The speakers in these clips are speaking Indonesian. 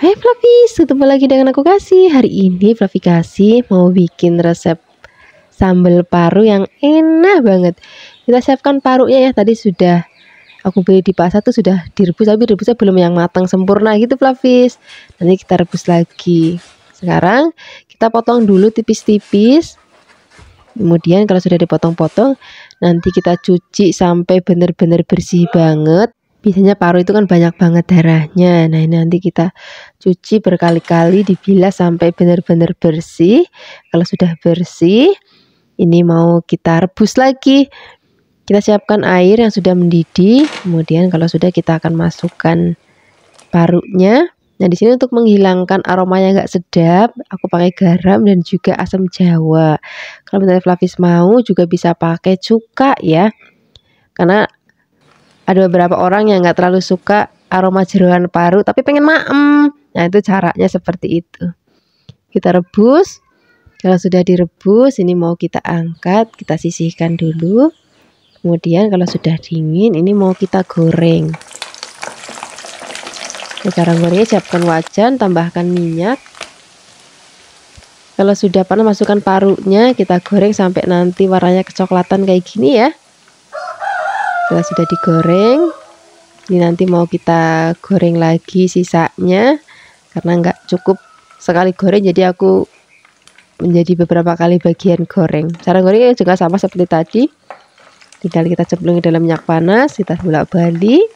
Hai Flavis, ketemu lagi dengan aku Kasih. Hari ini Flavi Kasih mau bikin resep sambal paru yang enak banget. Kita siapkan parunya ya. Tadi sudah aku beli di pasar tuh sudah direbus, tapi rebusnya belum yang matang sempurna gitu Flavis. Nanti kita rebus lagi. Sekarang kita potong dulu tipis-tipis. Kemudian kalau sudah dipotong-potong, nanti kita cuci sampai benar-benar bersih banget. Biasanya paru itu kan banyak banget darahnya. Nah, ini nanti kita cuci berkali-kali, dibilas sampai benar-benar bersih. Kalau sudah bersih, ini mau kita rebus lagi. Kita siapkan air yang sudah mendidih. Kemudian kalau sudah, kita akan masukkan parunya. Nah, di sini untuk menghilangkan aromanya nggak sedap, aku pakai garam dan juga asam jawa. Kalau misalnya Flavis mau juga bisa pakai cuka ya. Karena ada beberapa orang yang nggak terlalu suka aroma jeroan paru, tapi pengen maem. Nah, itu caranya seperti itu. Kita rebus. Kalau sudah direbus, ini mau kita angkat, kita sisihkan dulu. Kemudian kalau sudah dingin, ini mau kita goreng. Nah, cara gorengnya, siapkan wajan, tambahkan minyak. Kalau sudah panas, masukkan parunya, kita goreng sampai nanti warnanya kecoklatan kayak gini ya. Kalau sudah digoreng, ini nanti mau kita goreng lagi sisanya, karena nggak cukup sekali goreng, jadi aku menjadi beberapa kali bagian goreng. Cara gorengnya juga sama seperti tadi, tinggal kita cemplung ke dalam minyak panas, kita bolak-balik,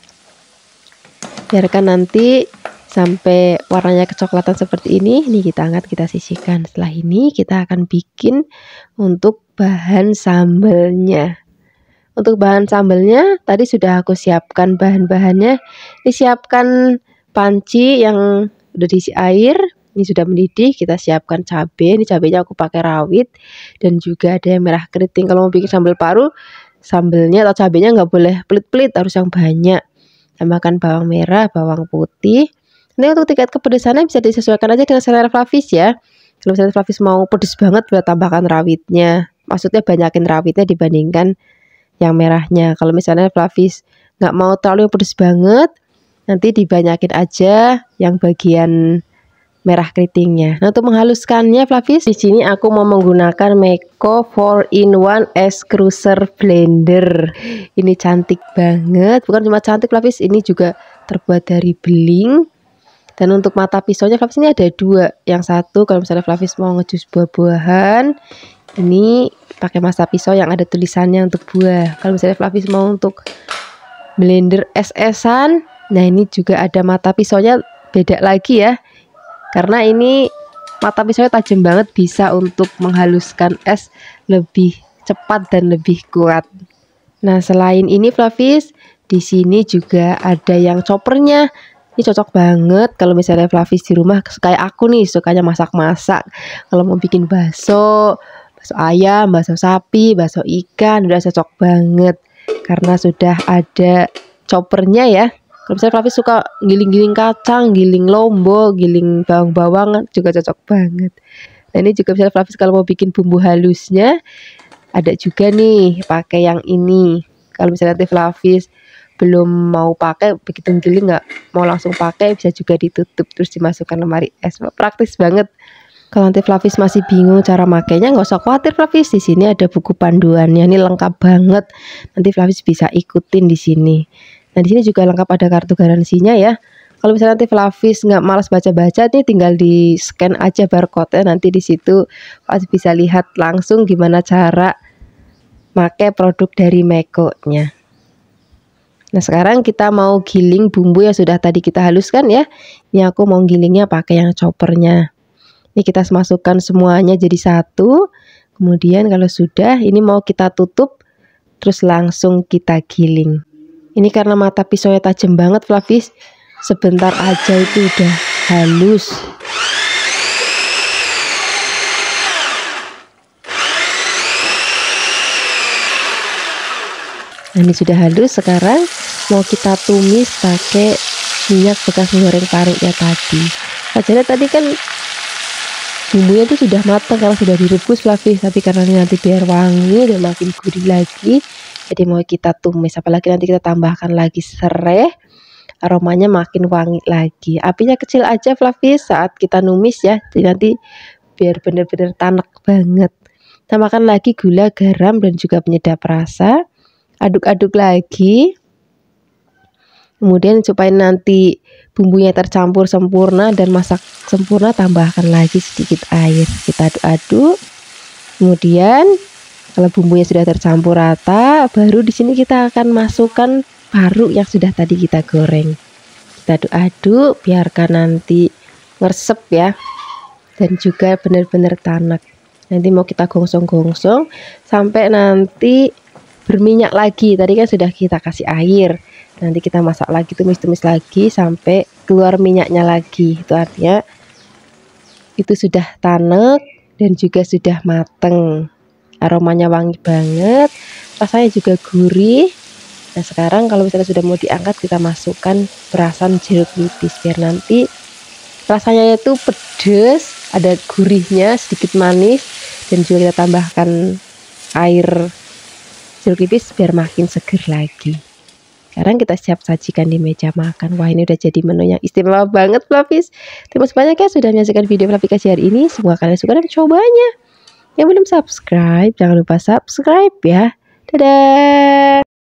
biarkan nanti sampai warnanya kecoklatan seperti ini. Ini kita angkat, kita sisihkan. Setelah ini kita akan bikin untuk bahan sambalnya. Untuk bahan sambalnya tadi sudah aku siapkan bahan-bahannya. Disiapkan panci yang udah diisi air. Ini sudah mendidih. Kita siapkan cabai. Ini cabainya aku pakai rawit dan juga ada yang merah keriting. Kalau mau bikin sambal paru, sambalnya atau cabainya nggak boleh pelit-pelit, harus yang banyak. Tambahkan bawang merah, bawang putih. Ini untuk tingkat kepedesannya bisa disesuaikan aja dengan selera Flavis ya. Kalau misalnya Flavis mau pedes banget, boleh tambahkan rawitnya. Maksudnya banyakin rawitnya dibandingkan yang merahnya. Kalau misalnya Flavis nggak mau terlalu pedes banget, nanti dibanyakin aja yang bagian merah keritingnya. Nah, untuk menghaluskannya Flavis, di sini aku mau menggunakan Meko 4-in-1 Es Cruiser Blender. Ini cantik banget. Bukan cuma cantik Flavis, ini juga terbuat dari beling. Dan untuk mata pisaunya Flavis ini ada dua. Yang satu kalau misalnya Flavis mau ngejus buah-buahan, ini pakai mata pisau yang ada tulisannya untuk buah. Kalau misalnya Flavis mau untuk blender es-esan, nah ini juga ada mata pisaunya, beda lagi ya. Karena ini mata pisaunya tajam banget, bisa untuk menghaluskan es lebih cepat dan lebih kuat. Nah, selain ini Flavis, di sini juga ada yang choppernya. Ini cocok banget kalau misalnya Flavis di rumah kayak aku nih, sukanya masak-masak. Kalau mau bikin bakso ayam, bakso sapi, bakso ikan, udah cocok banget karena sudah ada choppernya ya. Kalau misalnya Flavis suka giling-giling kacang, giling lombok, giling bawang-bawang, juga cocok banget. Nah, ini juga misalnya Flavis kalau mau bikin bumbu halusnya, ada juga nih pakai yang ini. Kalau misalnya nanti Flavis belum mau pakai, begitu giling nggak mau langsung pakai, bisa juga ditutup terus dimasukkan lemari es. Praktis banget. Kalau nanti Flavis masih bingung cara makainya, nggak usah khawatir Flavis. Di sini ada buku panduannya, ini lengkap banget. Nanti Flavis bisa ikutin di sini. Nah, di sini juga lengkap ada kartu garansinya ya. Kalau misalnya nanti Flavis nggak malas baca-baca, nih tinggal di scan aja barcode-nya. Nanti di situ Flavis bisa lihat langsung gimana cara pakai produk dari Meko-nya. Nah, sekarang kita mau giling bumbu yang sudah tadi kita haluskan ya. Ini aku mau gilingnya pakai yang choppernya. Ini kita masukkan semuanya jadi satu. Kemudian kalau sudah, ini mau kita tutup, terus langsung kita giling. Ini karena mata pisaunya tajam banget Flavis, sebentar aja itu udah halus. Nah, ini sudah halus. Sekarang mau kita tumis pakai minyak bekas goreng parunya tadi. Wajarnya tadi kan bumbunya itu sudah matang kalau sudah direbus Flavis, tapi karena ini nanti biar wangi dan makin gurih lagi, jadi mau kita tumis. Apalagi nanti kita tambahkan lagi serai aromanya makin wangi lagi. Apinya kecil aja Flavis saat kita numis ya, jadi nanti biar bener-bener tanek banget. Tambahkan lagi gula, garam, dan juga penyedap rasa. Aduk-aduk lagi. Kemudian supaya nanti bumbunya tercampur sempurna dan masak sempurna, tambahkan lagi sedikit air. Kita aduk-aduk. Kemudian kalau bumbunya sudah tercampur rata, baru di sini kita akan masukkan paru yang sudah tadi kita goreng. Kita aduk-aduk, biarkan nanti meresep ya. Dan juga benar-benar tanak. Nanti mau kita gongsong-gongsong sampai nanti berminyak lagi. Tadi kan sudah kita kasih air. Nanti kita masak lagi, tumis-tumis lagi sampai keluar minyaknya lagi. Itu artinya itu sudah tanek dan juga sudah mateng. Aromanya wangi banget, rasanya juga gurih. Nah sekarang kalau misalnya sudah mau diangkat, kita masukkan perasan jeruk nipis biar nanti rasanya itu pedas, ada gurihnya, sedikit manis, dan juga kita tambahkan air jeruk nipis biar makin seger lagi. Sekarang kita siap sajikan di meja makan. Wah, ini udah jadi menu yang istimewa banget Flavis. Terima kasih banyak ya sudah menyaksikan video Flavis hari ini. Semoga kalian suka dan mencobanya. Yang belum subscribe, jangan lupa subscribe ya. Dadah.